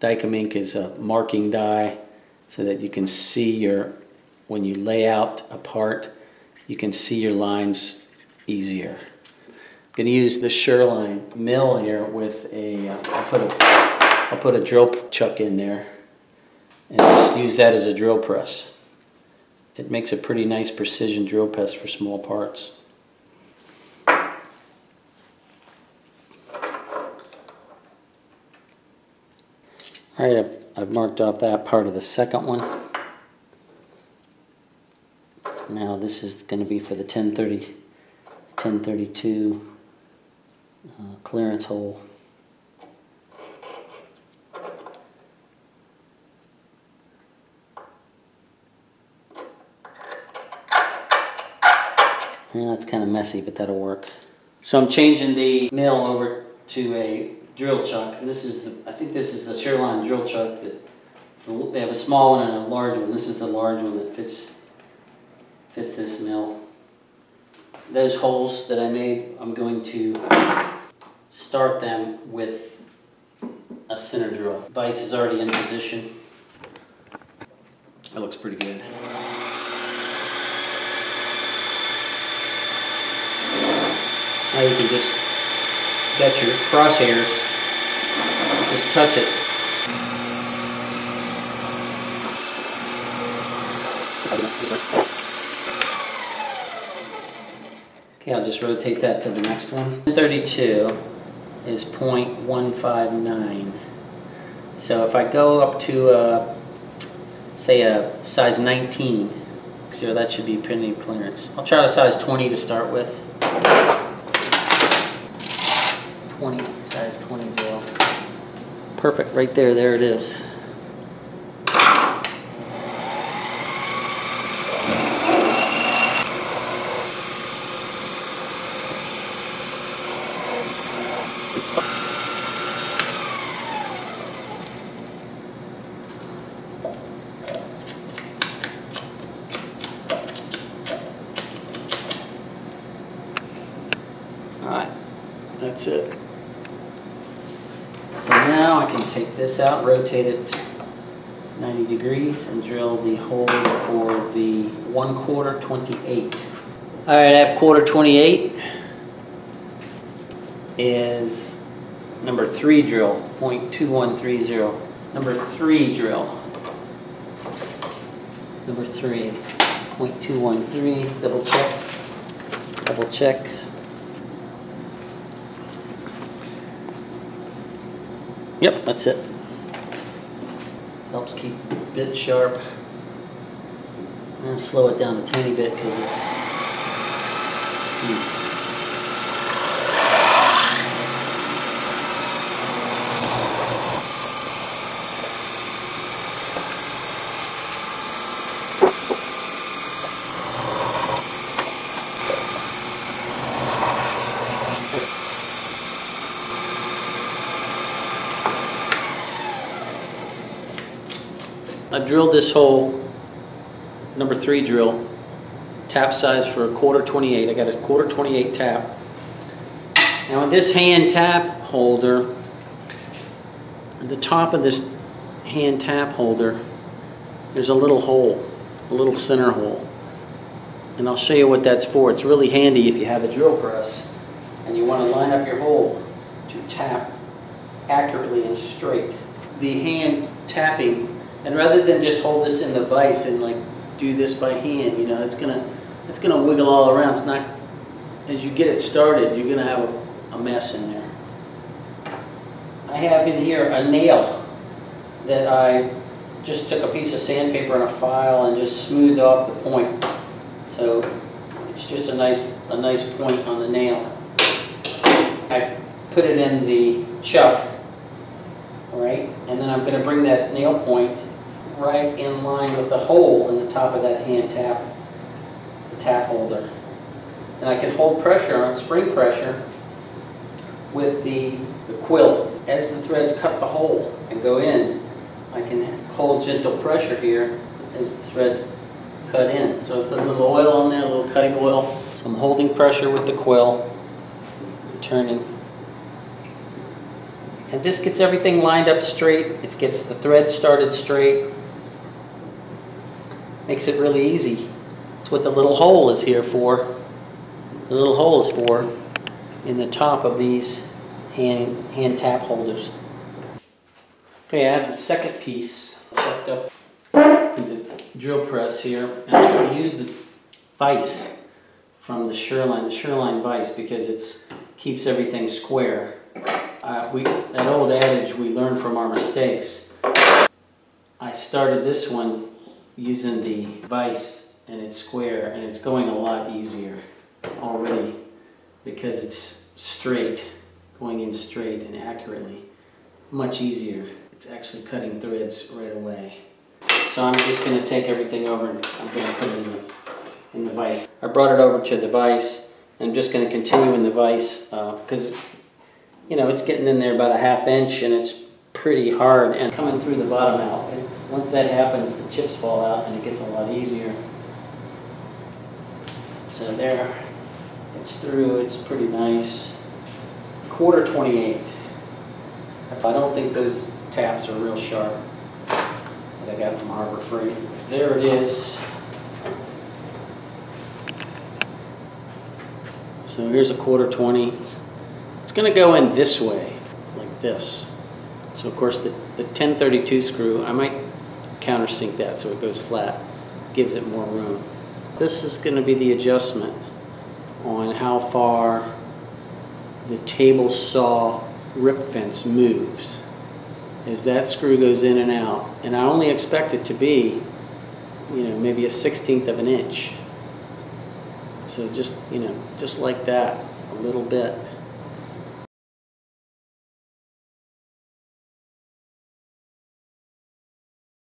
Dykem ink is a marking dye so that you can see when you lay out a part, you can see your lines easier. I'm going to use the Sherline mill here with I'll put a drill chuck in there and just use that as a drill press. It makes a pretty nice precision drill press for small parts. Alright, I've marked off that part of the second one. Now this is going to be for the 1032 clearance hole. Yeah, it's kind of messy, but that'll work. So I'm changing the mill over to a drill chuck, and this is I think this is the Sherline drill chuck. They have a small one and a large one. This is the large one that fits this mill. Those holes that I made, I'm going to start them with a center drill. Vise is already in position. It looks pretty good. Now you can just get your crosshairs, just touch it. Okay, I'll just rotate that to the next one. 32 is 0.159. So if I go up to say a size 19, so that should be printing clearance. I'll try a size 20 to start with. 20, size 20 drill. Perfect, right there, there it is. Alright, that's it. So now I can take this out, rotate it 90 degrees, and drill the hole for the 1/4 28. Alright, I have 1/4 28 is number 3 drill, 0.2130. Number 3 drill. Number 3, 0.213, double check. Double check. Yep, that's it. Helps keep the bit sharp. And slow it down a tiny bit because it's huge. I drilled this hole, number 3 drill, tap size for 1/4 28. I got a 1/4 28 tap. Now with this hand tap holder, at the top of this hand tap holder, there's a little hole, a little center hole. And I'll show you what that's for. It's really handy if you have a drill press and you want to line up your hole to tap accurately and straight. The hand tapping, and rather than just hold this in the vise and like do this by hand, you know, it's gonna wiggle all around. It's not, as you get it started, you're gonna have a mess in there. I have in here a nail that I just took a piece of sandpaper and a file and just smoothed off the point. So it's just a nice point on the nail. I put it in the chuck, right, and then I'm going to bring that nail point right in line with the hole in the top of that hand tap, the tap holder. And I can hold pressure on, spring pressure, with the quill. As the threads cut the hole and go in, I can hold gentle pressure here as the threads cut in. So I put a little oil on there, a little cutting oil. So I'm holding pressure with the quill, turning. And this gets everything lined up straight. It gets the thread started straight. Makes it really easy. That's what the little hole is here for. The little hole is for in the top of these hand tap holders. Okay, I have the second piece chucked up in the drill press here, and I'm going to use the vise from the Shoreline vise, because it keeps everything square. That old adage we learn from our mistakes. I started this one using the vise and it's square, and it's going a lot easier already because it's straight, going in straight and accurately. Much easier. It's actually cutting threads right away. So I'm just going to take everything over and I'm going to put it in the vise. I brought it over to the vise, and I'm just going to continue in the vise because you know, it's getting in there about a ½ inch and it's pretty hard and coming through the bottom out. And once that happens, the chips fall out and it gets a lot easier. So there, it's through, it's pretty nice. 1/4-28. I don't think those taps are real sharp that I got from Harbor Freight. There it is. So here's a 1/4-20. It's going to go in this way, like this. So of course the 1032 screw, I might countersink that so it goes flat, gives it more room. This is going to be the adjustment on how far the table saw rip fence moves as that screw goes in and out. And I only expect it to be, you know, maybe a 1/16 of an inch. So just, you know, just like that, a little bit.